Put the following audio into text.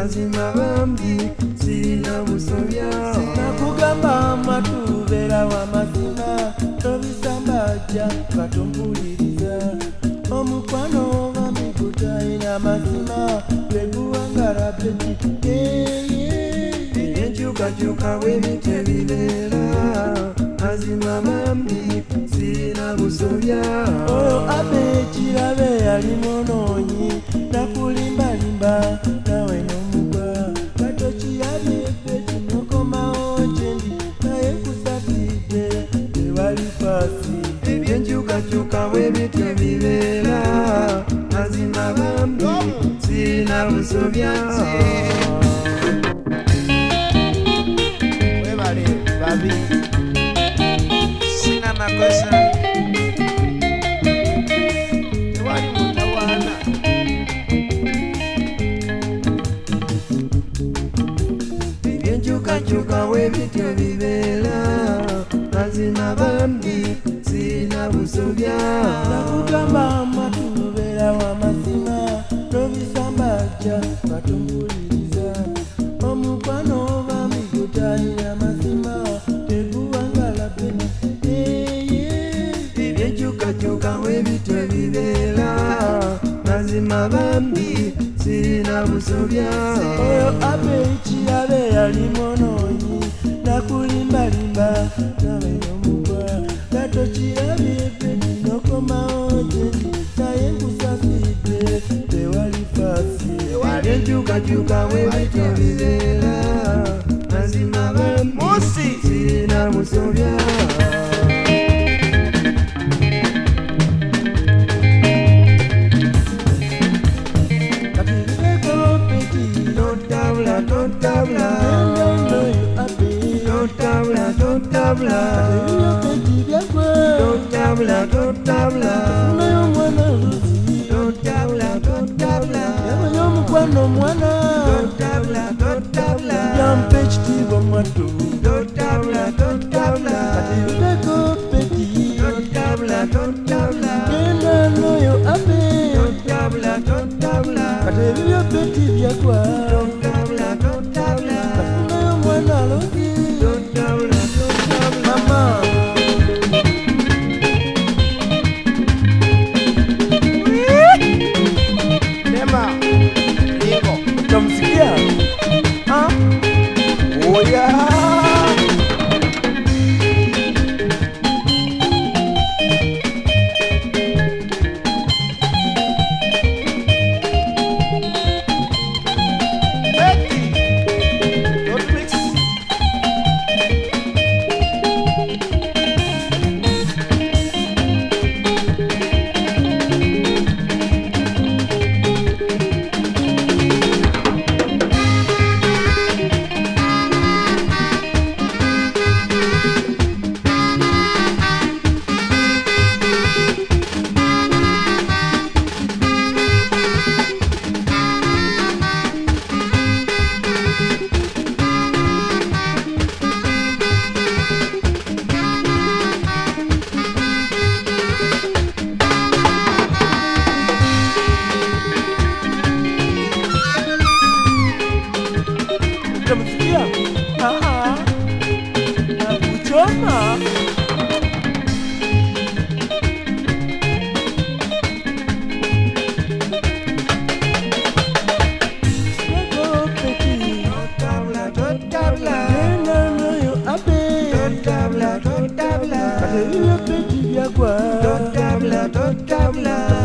mazima bambi sina musobya nakugamba amatu beera w'amazima tobisambajja katumpuliriza omukwano bamikuta ina mazima beguwangala peti enkyukakyuka bwebitye bibeera mazima bambi sina musobya oyo abe kirabe yali munoonyi nakulimbalimba nawe n'omugwa katokirabye peti nokomawo gyendi naye kusafidde tewali faasi ebyenkyukakyuka bwebitye bibeera mazima bambi sina musobya webale babi sina makosa tewali mutawaana ebyenkyukakyuka bwebitye bibeera mazima bambi sina musobya nakugamba amatu beera w'amazima tobisambajja katumpuliriza omukwano bamikutalina mazima teguwangala peni ebyenkyukakyuka bwebitye bibeera mazima bambi sina musobya oyo abe kirabe yali munoonyi nakulimbalimba nawe n'omugwa katokirabye peni nokomawo gyendi naye nkusafidde tewali faasi ebyenkyukakyuka bwebitye bibeera mazima bambi sina musobya katireko peti totabula totabula endoyo abe totabula totabula ebyo peti byagwe totabula totabula unayo omwana luzi totabula totabula yabayo omukwano omwana totabula totabula yampa ekitiibwa mwattu totabula totabula katireko peti totabula totabula genda noyo abe totabula totabula kati ebibyo peti byagwa totabula totabula unayo omwana luzi totabula totabula mama Nema Lingo utamsikia oya Betty Don't mix utamsikia nakuchoma Ego peti totabula totabula genda noyo abe totabula totabula kati ebibyo peti byagwa totabula totabula